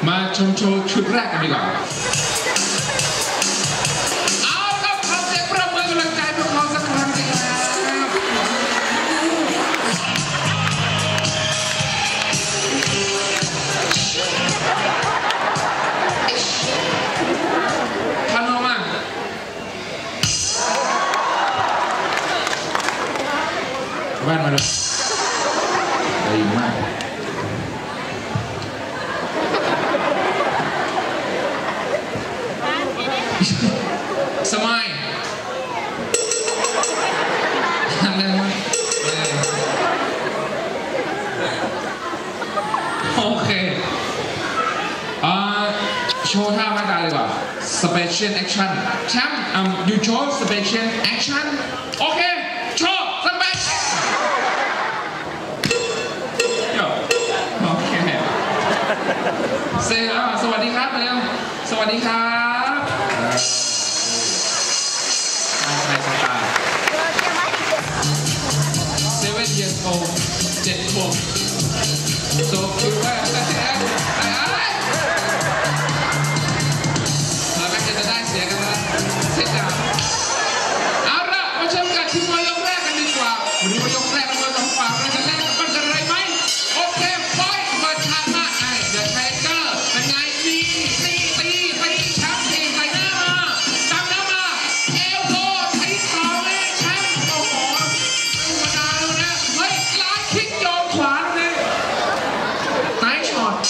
มาชมโชว์ชุดแรกกันดีกว่าเอาครับขอเสียงประมือกำลังใจพวกเขาสักครั้งสิครับพานอมาแว่นมาเลยดีมากสมัยทำได้ไหมโอเคโชว์ท่าไม่ได้ดีกว่า Special Action แชมป์you show Special Action โอเคโชว์ Special โอเคสวัสดีครับเร็วสวัสดีครับใครสตาร์7 years old 7 ขวบ so คือว่าแล้วแม่จะได้เสียกันนะเสียกันเอาละมาชมกันที่มวยยกแรกกันดีกว่าวันนี้มวยยกแรกมันมวยสองฝั่งเราจะแลกกันจะไรไหมโอเคไฟเปิดฉากมาไอ้เดอะไทเกอร์เป็นไงตีช้ำตีใส่หน้ามาจำหน้ามาเอลโลใช้เข่าเลยแชมป์โอ้โหธรรมดาเลยนะเฮ้ยล้านคิกโยนขวาเลยไนท์ช็อต